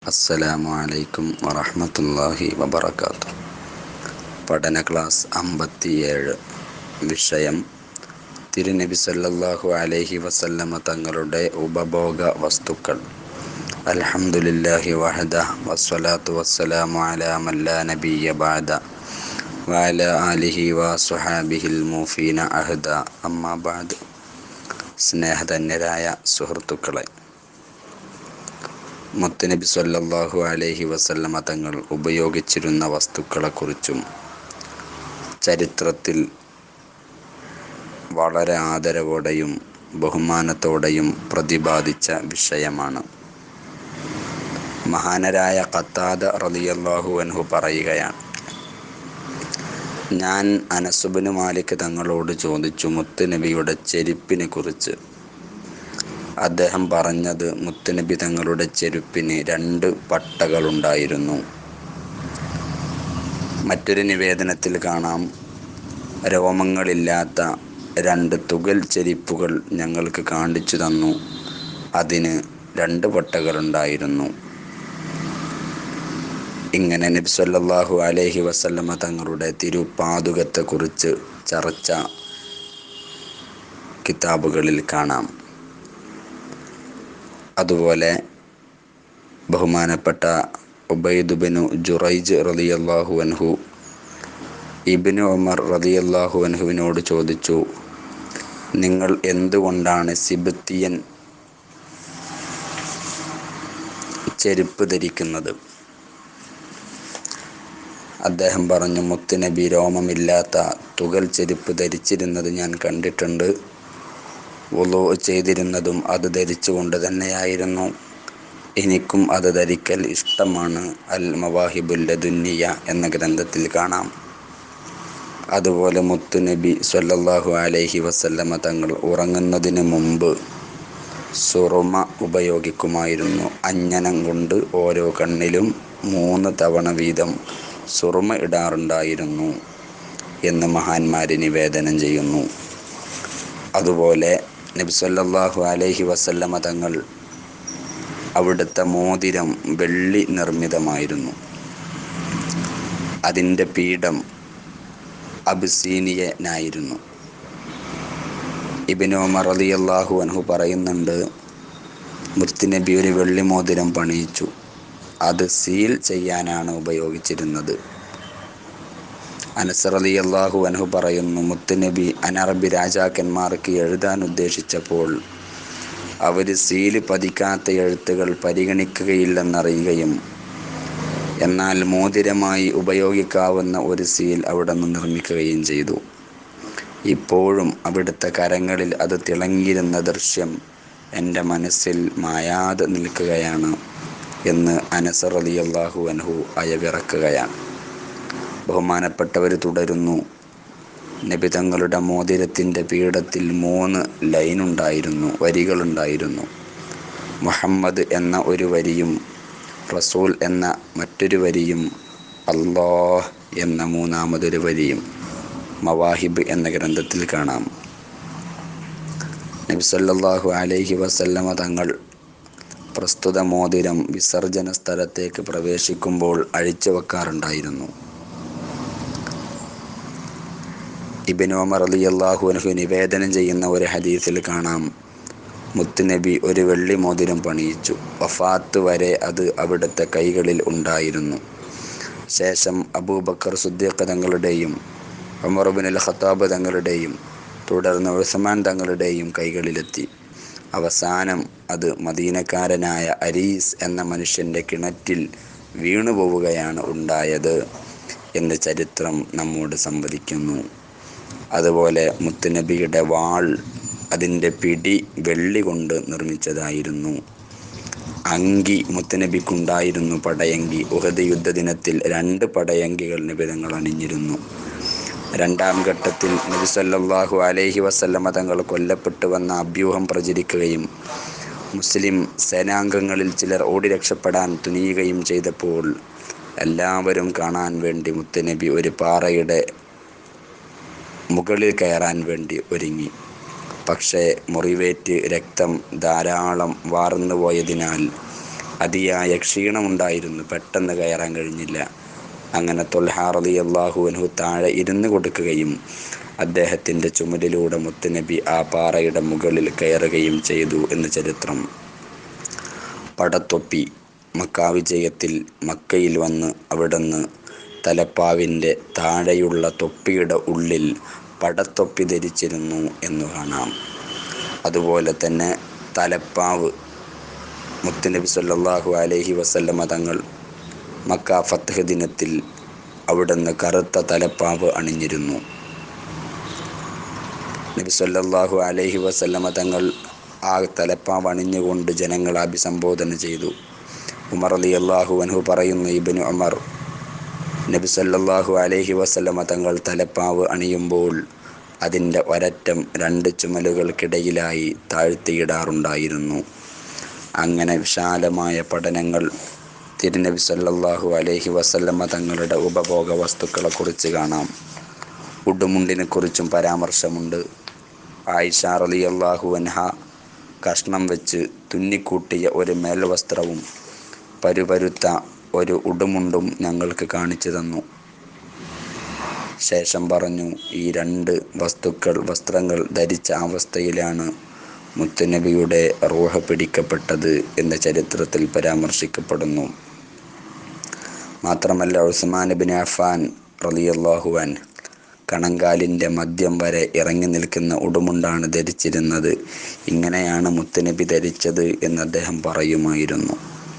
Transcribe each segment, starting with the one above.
അസ്സലാമു അലൈക്കും വറഹ്മത്തുള്ളാഹി വബറകാതുഹു. പഠന ക്ലാസ് 57. വിഷയം തിരുനബി സല്ലല്ലാഹു അലൈഹി വസല്ലമ തങ്ങളുടെ ഉപഭോഗ വസ്തുക്കൾ. അൽഹംദുലില്ലാഹി വഹദ വസ്സലാത്തു വസ്സലാമു അലാ മൻ ലാ നബിയ്യ ബഅദ വഅലാ ആലിഹി വസ്വഹാബിഹിൽ മൂഫീന അഹദ. അമ്മാ ബഅദ്. സ്നേഹധന്യരായ സുഹൃത്തുക്കളെ, മുത്തുനബി സല്ലല്ലാഹു അലൈഹി വസല്ലമ തങ്ങൾ ഉപയോഗിച്ചിരുന്ന വസ്തുക്കളെക്കുറിച്ചും ചരിത്രത്തിൽ വളരെ ആദരവോടെയും ബഹുമാനത്തോടെയും പ്രതിപാദിച്ച വിഷയമാണ്. മഹാനരായ ഖത്താദ റളിയല്ലാഹു അൻഹു പറയുകയാണ്, ഞാൻ അനസ് ഇബ്നു മാലിക് തങ്ങളോട് ചോദിച്ചു മുത്തുനബിയുടെ ചെരുപ്പിനെ കുറിച്ച്. അദ്ദേഹം പറഞ്ഞത്, മുത്തുനബി തങ്ങളുടെ ചെരുപ്പിന് 2 പട്ടകളുണ്ടായിരുന്നു. മറ്റൊരു നിവേദനത്തിൽ കാണാം, രോമങ്ങളില്ലാത്ത 2 തുകൽ ചെരുപ്പുകൾ ഞങ്ങൾക്ക് കാണിച്ചു തന്നു, അതിന് 2 പട്ടകളുണ്ടായിരുന്നു. ഇങ്ങനെ നബി സല്ലല്ലാഹു അലൈഹി വസല്ലമ തങ്ങളുടെ തിരുപാദുകത്തെക്കുറിച്ച് ചർച്ച കിതാബുകളിൽ കാണാം. അതുപോലെ ബഹുമാനപ്പെട്ട ഉബൈദ് ഇബ്നു ജുറൈജ് റളിയല്ലാഹു അൻഹു ഇബ്നു ഉമർ റളിയല്ലാഹു അൻഹുവിനോട് ചോദിച്ചു, നിങ്ങൾ എന്തുകൊണ്ടാണ് സിബ്തിയൻ ചെരുപ്പ് ധരിക്കുന്നത്? അദ്ദേഹം പറഞ്ഞു, മുത്തുനബി രോമമില്ലാത്ത തുകൽ ചെരുപ്പ് ധരിച്ചിരുന്നത് ഞാൻ കണ്ടിട്ടുണ്ട്. വുളൂ ചെയ്തിരുന്നതും അത് ധരിച്ചുകൊണ്ട് തന്നെയായിരുന്നു. എനിക്കും അത് ധരിക്കൽ ഇഷ്ടമാണ്. അൽ മവാഹിബുൽ ലദുന്നിയ എന്ന ഗ്രന്ഥത്തിൽ കാണാം. അതുപോലെ മുത്തുനബി സ്വല്ലല്ലാഹു അലൈഹി വസല്ലമ തങ്ങൾ ഉറങ്ങുന്നതിന് മുമ്പ് സുറുമ ഉപയോഗിക്കുമായിരുന്നു. അഞ്ജനം കൊണ്ട് ഓരോ കണ്ണിലും 3 തവണ വീതം സുറുമ ഇടാറുണ്ടായിരുന്നു എന്ന് മഹാന്മാര് നിവേദനം ചെയ്യുന്നു. അതുപോലെ നബി സല്ലല്ലാഹു അലൈഹി വസല്ലമ തങ്ങൾ അവിടുത്തെ മോതിരം വെള്ളി നിർമ്മിതമായിരുന്നു. അതിൻ്റെ പീഠം അബിസീനിയനായിരുന്നു. ഇബ്നു ഉമർ റളിയല്ലാഹു അൻഹു പറയുന്നുണ്ട്, മുത്തുനബി ഒരു വെള്ളി മോതിരം പണിയിച്ചു. അത് സീൽ ചെയ്യാനാണ് ഉപയോഗിച്ചിരുന്നത്. അനസ് റളിയല്ലാഹു അൻഹു പറയുന്നു, മുത്തുനബി അനറബി രാജാക്കന്മാർക്ക് എഴുതാൻ ഉദ്ദേശിച്ചപ്പോൾ അവർ സീല് പതിക്കാത്ത എഴുത്തുകൾ പരിഗണിക്കുകയില്ലെന്നറിയുകയും എന്നാൽ മോതിരമായി ഉപയോഗിക്കാവുന്ന ഒരു സീൽ അവിടെ നിന്ന് നിർമ്മിക്കുകയും ചെയ്തു. ഇപ്പോഴും അവിടുത്തെ കരങ്ങളിൽ അത് തിളങ്ങിയിരുന്ന ദൃശ്യം എൻ്റെ മനസ്സിൽ മായാതെ നിൽക്കുകയാണ് എന്ന് അനസ് റളിയല്ലാഹു അൻഹു അയവിറക്കുകയാണ്. ബഹുമാനപ്പെട്ടവർ തുടരുന്നു, നബി തങ്ങളുടെ മോതിരത്തിൻ്റെ പീഠത്തിൽ 3 ലൈനുണ്ടായിരുന്നു, വരികളുണ്ടായിരുന്നു. മുഹമ്മദ് എന്ന ഒരു വരിയും റസൂൽ എന്ന മറ്റൊരു വരിയും അല്ലാഹ് എന്ന 3ാമതൊരു വരിയും മവാഹിബ് എന്ന ഗ്രന്ഥത്തിൽ കാണാം. നബി സല്ലല്ലാഹു അലൈഹി വസല്ലമ തങ്ങൾ പ്രസ്തുത മോതിരം വിസർജന സ്ഥലത്തേക്ക് പ്രവേശിക്കുമ്പോൾ അഴിച്ചു വെക്കാറുണ്ടായിരുന്നു. ഇബ്നു ഉമർ റളിയല്ലാഹു അൻഹു നിവേദനം ചെയ്യുന്ന ഒരു ഹദീസിൽ കാണാം, മുത്തുനബി ഒരു വെള്ളി മോതിരം പണിയിച്ചു. വഫാത്ത് വരെ അത് അവിടുത്തെ കൈകളിൽ ഉണ്ടായിരുന്നു. ശേഷം അബൂബക്കർ സിദ്ദീഖ് തങ്ങളുടെയും ഉമർ ഇബ്നുൽ ഖത്താബ് തങ്ങളുടെയും തുടർന്ന് ഉസ്മാൻ തങ്ങളുടെയും കൈകളിലെത്തി. അവസാനം അത് മദീനക്കാരനായ അരീസ് എന്ന മനുഷ്യൻ്റെ കിണറ്റിൽ വീണുപോവുകയാണ് ഉണ്ടായത് എന്ന് ചരിത്രം നമ്മോട് സംവദിക്കുന്നു. അതുപോലെ മുത്തുനബിയുടെ വാൾ, അതിൻ്റെ പിടി വെള്ളി കൊണ്ട് നിർമ്മിച്ചതായിരുന്നു. അങ്കി മുത്തുനബിക്കുണ്ടായിരുന്നു, പടയങ്കി. ഉഹദ് യുദ്ധദിനത്തിൽ 2 പടയങ്കികൾ നബി തങ്ങൾ അണിഞ്ഞിരുന്നു. 2ാം ഘട്ടത്തിൽ നബി സല്ലല്ലാഹു അലൈഹി വസല്ലമ തങ്ങൾ കൊല്ലപ്പെട്ടുവെന്ന അഭ്യൂഹം പ്രചരിക്കുകയും മുസ്ലിം സേനാംഗങ്ങളിൽ ചിലർ ഓടി രക്ഷപ്പെടാൻ തുനിയുകയും ചെയ്തപ്പോൾ എല്ലാവരും കാണാൻ വേണ്ടി മുത്തുനബി ഒരു പാറയുടെ മുകളിൽ കയറാൻ വേണ്ടി ഒരുങ്ങി. പക്ഷേ മുറിവേറ്റ് രക്തം ധാരാളം വാർന്നു പോയതിനാൽ അതിയായ ക്ഷീണമുണ്ടായിരുന്നു, പെട്ടെന്ന് കയറാൻ കഴിഞ്ഞില്ല. അങ്ങനെ ത്വൽഹാ റളിയല്ലാഹു അൻഹു താഴെ ഇരുന്ന് കൊടുക്കുകയും അദ്ദേഹത്തിൻ്റെ ചുമലിലൂടെ മുത്തുനബി ആ പാറയുടെ മുകളിൽ കയറുകയും ചെയ്തു എന്ന് ചരിത്രം. പടത്തൊപ്പി. മക്കാ വിജയത്തിൽ മക്കയിൽ വന്ന് അവിടുന്ന് തലപ്പാവിൻ്റെ താഴെയുള്ള തൊപ്പിയുടെ ഉള്ളിൽ പടത്തൊപ്പി ധരിച്ചിരുന്നു എന്ന് കാണാം. അതുപോലെ തന്നെ തലപ്പാവ് മുത്തുനബി സല്ലല്ലാഹു അലൈഹി വസല്ലമ തങ്ങൾ മക്ക ഫത്ഹ് ദിനത്തിൽ അവിടുന്ന് കറുത്ത തലപ്പാവ് അണിഞ്ഞിരുന്നു. നബി സല്ലല്ലാഹു അലൈഹി വസല്ലമ തങ്ങൾ ആ തലപ്പാവ് അണിഞ്ഞുകൊണ്ട് ജനങ്ങളെ അഭിസംബോധന ചെയ്തു. ഉമർ റളിയല്ലാഹു അൻഹു പറയുന്നു, ഇബ്നു ഉമർ നബി സല്ലല്ലാഹു അലൈഹി വസല്ലമ തങ്ങൾ തലപ്പാവ് അണിയുമ്പോൾ അതിൻ്റെ ഒരറ്റം 2 ചുമലുകൾക്കിടയിലായി താഴ്ത്തിയിടാറുണ്ടായിരുന്നു. അങ്ങനെ വിശാലമായ പഠനങ്ങൾ തിരുനബി സല്ലല്ലാഹു അലൈഹി വസല്ലമ തങ്ങളുടെ ഉപഭോഗ വസ്തുക്കളെക്കുറിച്ച് കാണാം. ഉടുമുണ്ടിനെ കുറിച്ചും പരാമർശമുണ്ട്. ആയിഷ റളിയല്ലാഹു അൻഹ കഷ്ണം വെച്ച് തുന്നിക്കൂട്ടിയ ഒരു മേൽവസ്ത്രവും പരുപരുത്ത ഒരു ഉടുമുണ്ടും ഞങ്ങൾക്ക് കാണിച്ചു തന്നു. ശേഷം പറഞ്ഞു, ഈ 2 വസ്ത്രങ്ങൾ ധരിച്ച അവസ്ഥയിലാണ് മുത്തുനബിയുടെ റൂഹ് പിടിക്കപ്പെട്ടത് എന്ന് ചരിത്രത്തിൽ പരാമർശിക്കപ്പെടുന്നു. മാത്രമല്ല ഉസ്മാൻ ഇബ്നു അഫ്ഫാൻ റളിയല്ലാഹു അൻഹു കണങ്കാലിൻ്റെ മധ്യം വരെ ഇറങ്ങി നിൽക്കുന്ന ഉടുമുണ്ടാണ് ധരിച്ചിരുന്നത്. ഇങ്ങനെയാണ് മുത്തുനബി ധരിച്ചത് എന്ന് അദ്ദേഹം പറയുമായിരുന്നു.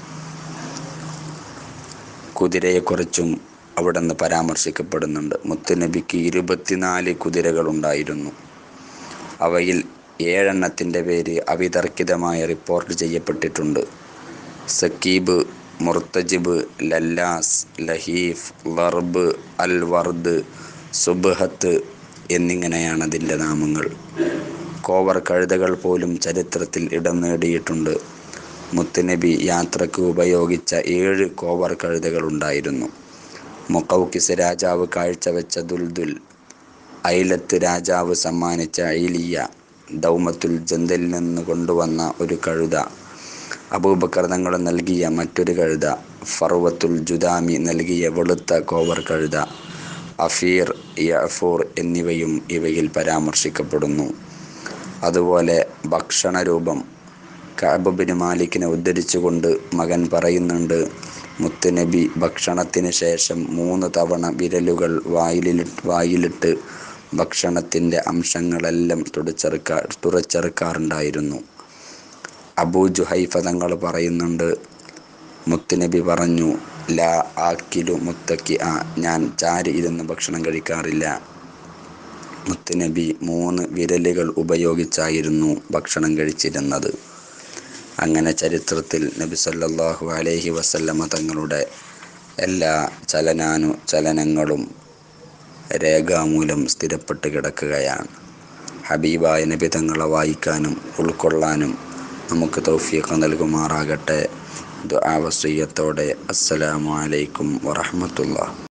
കുതിരയെക്കുറിച്ചും അവിടുന്ന് പരാമർശിക്കപ്പെടുന്നുണ്ട്. മുത്തുനബിക്ക് 24 കുതിരകളുണ്ടായിരുന്നു. അവയിൽ 7 എണ്ണത്തിൻ്റെ പേര് അവിതർക്കിതമായി റിപ്പോർട്ട് ചെയ്യപ്പെട്ടിട്ടുണ്ട്. സക്കീബ്, മുർത്തജിബ്, ലല്ലാസ്, ലഹീഫ്, ലർബ്, അൽ വർദ്, സുബ്ഹത്ത് എന്നിങ്ങനെയാണ് അതിൻ്റെ നാമങ്ങൾ. കോവർ കഴുതകൾ പോലും ചരിത്രത്തിൽ ഇടം നേടിയിട്ടുണ്ട്. മുത്തുനബി യാത്രയ്ക്ക് ഉപയോഗിച്ച 7 കോവർ കഴുതകളുണ്ടായിരുന്നു. മുഖൗക്കിസ് രാജാവ് കാഴ്ചവെച്ച ദുൽദുൽ, ഐലത്ത് രാജാവ് സമ്മാനിച്ച ഐലിയ, ദൗമത്തുൽ ജന്തലിൽ നിന്ന് കൊണ്ടുവന്ന ഒരു കഴുത, അബൂബക്കർ തങ്ങൾ നൽകിയ മറ്റൊരു കഴുത, ഫർവത്തുൽ ജുദാമി നൽകിയ വെളുത്ത കോവർ കഴുത, അഫീർ, യഅഫൂർ എന്നിവയും ഇവയിൽ പരാമർശിക്കപ്പെടുന്നു. അതുപോലെ ഭക്ഷണരൂപം. കഅബ് ബിൻ മാലിക്കിനെ ഉദ്ധരിച്ചുകൊണ്ട് മകൻ പറയുന്നുണ്ട്, മുത്തുനബി ഭക്ഷണത്തിന് ശേഷം 3 തവണ വിരലുകൾ വായിലിട്ട് ഭക്ഷണത്തിൻ്റെ അംശങ്ങളെല്ലാം തുറച്ചെറുക്കാറുണ്ടായിരുന്നു. അബൂ ജുഹൈഫ തങ്ങൾ പറയുന്നുണ്ട്, മുത്തുനബി പറഞ്ഞു, ലാ ആക്കിലു മുത്തക്കിഅ, ഞാൻ ചാരി ഇരുന്ന് ഭക്ഷണം കഴിക്കാറില്ല. മുത്തുനബി 3 വിരലുകൾ ഉപയോഗിച്ചായിരുന്നു ഭക്ഷണം കഴിച്ചിരുന്നത്. അങ്ങനെ ചരിത്രത്തിൽ നബി സല്ലല്ലാഹു അലൈഹി വസല്ലമ തങ്ങളുടെ എല്ലാ ചലനങ്ങളും രേഖാമൂലം സ്ഥിരപ്പെട്ട് കിടക്കുകയാണ്. ഹബീബായ നബി തങ്ങളെ വായിക്കാനും ഉൾക്കൊള്ളാനും നമുക്ക് തൗഫീഖ് നൽകുമാറാകട്ടെ. ദുആ വസിയ്യത്തോടെ അസ്സലാമു അലൈക്കും വറഹ്മത്തുള്ളാഹി.